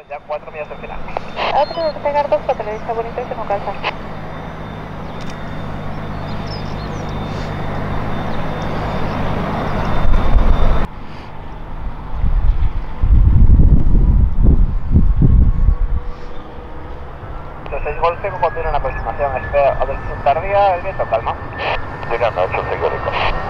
ya 4 millas del final. Otro de pegar 2-4, le está bonito y se no calza. Entonces, Golf seco contiene una aproximación, espera, a ver si tardía, el viento calma. Llegando a 8 segurico.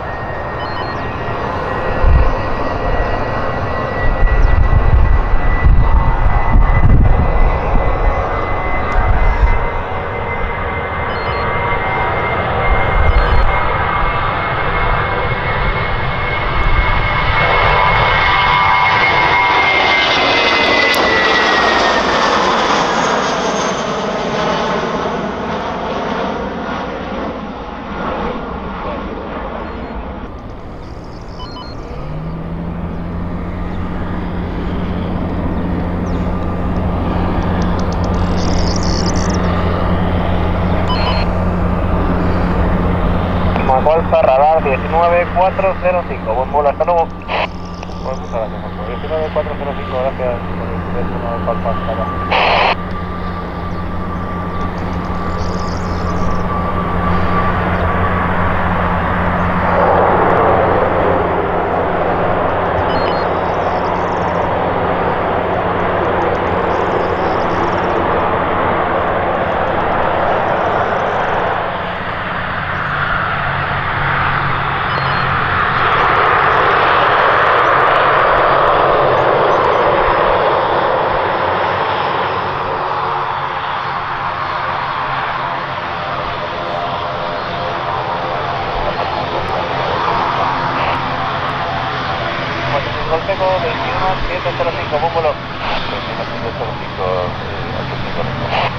Golfa, radar 19405, buen vuelo, hasta luego. Pues muchas gracias, Marco. 19405, gracias por el teléfono de Golfa, hasta luego. Golfeco 21705, buen vuelo. 21705, 855.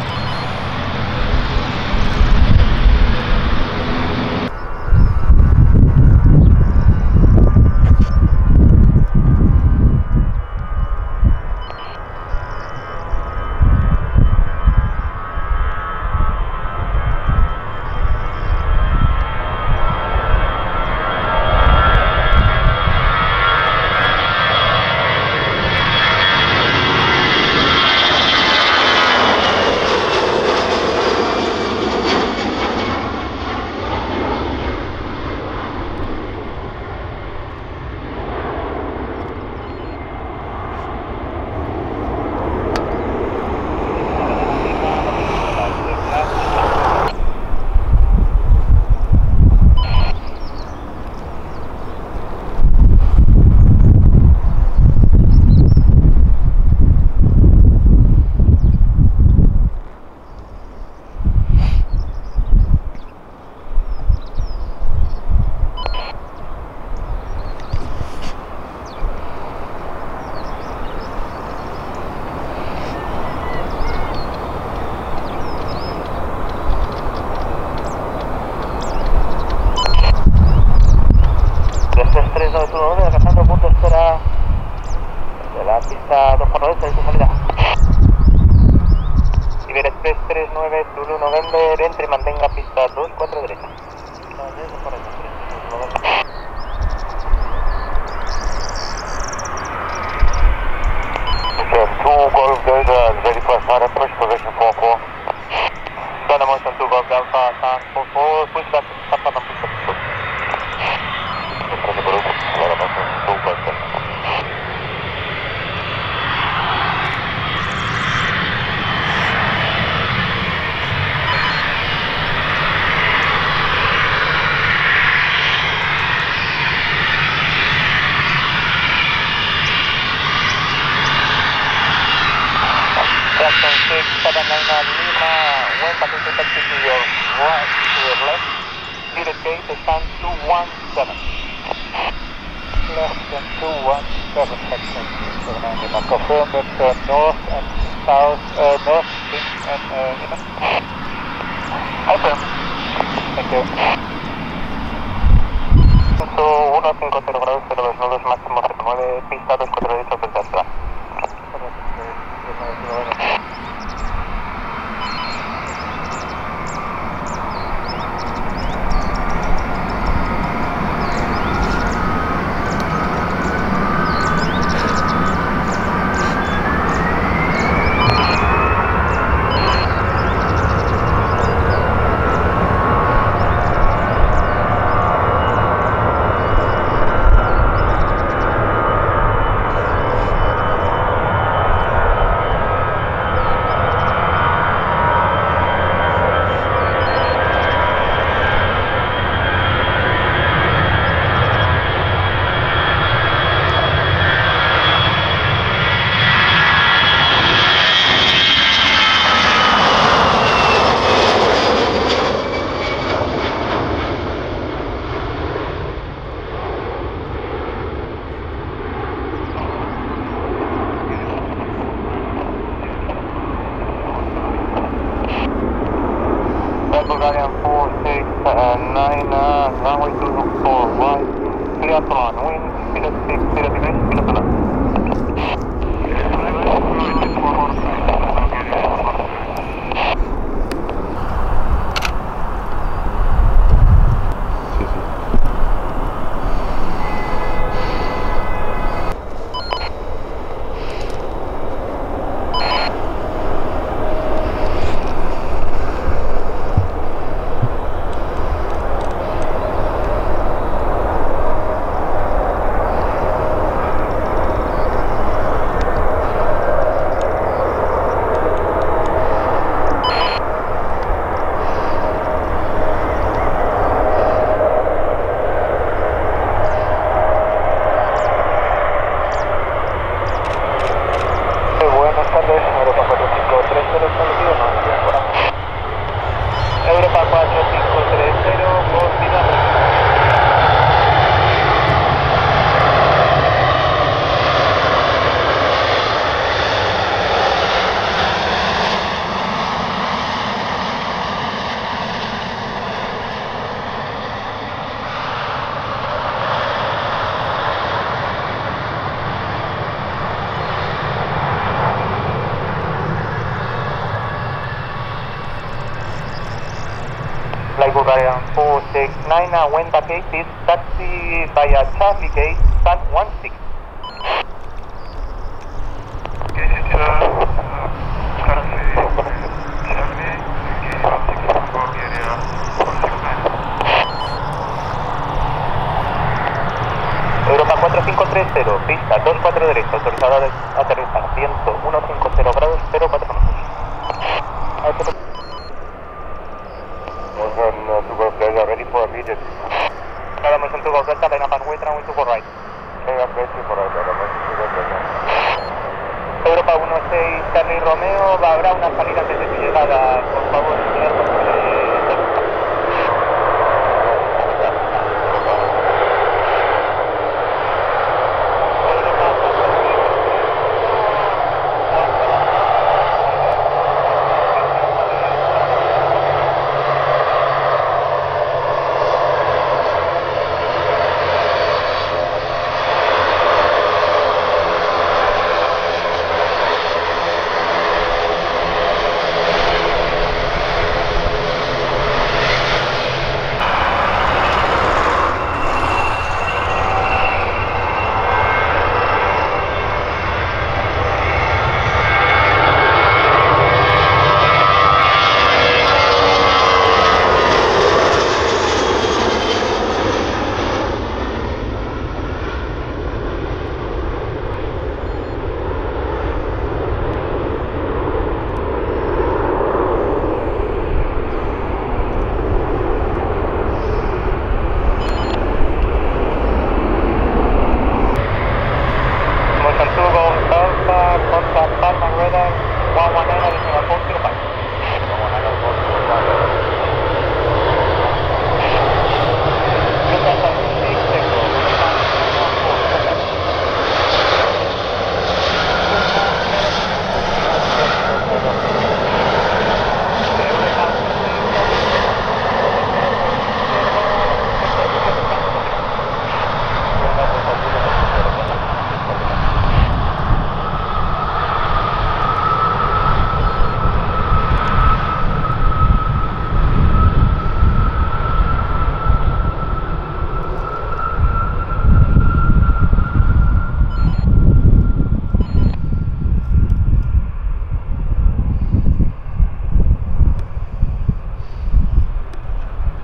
Alcanzando punto espera de la pista 242 de su salida. Iber Express 39 Zulu November, entre y mantenga pista 24 derecha. Two Golf Delta, ready for start approach position 44. Motion 2 Golf Delta, stand 44, push back, stop on pista 2. Jackson 6799 Lima, wind position taxi to your right, to your left, direct gate, stand 217. Less than 217, Jackson 6799 Lima. Confirm that north and south, north, and Lima. Confirm. Thank you. 150 grados, 02 nudos, máximo 09, pista 24 derecha, frente a atrás. tardes, Europa 4530 establecido, no, estoy por aquí. Europa 4530, continuamos. Bulgarian 469, when vacated, taxi via Charlie Gate, stand 16. Europa 4530, pista 24 derecho, autorizado a aterrizar, viento 150 grados, 04 minutos. Ready for immediate. Vamos en tu Delta, line up and wait, runway 24 right. Line up, wait 24 right, Europa 16, Charlie Romeo, habrá una salida antes de tu llegada, por favor,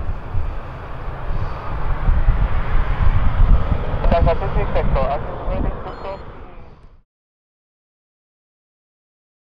Pacific sector,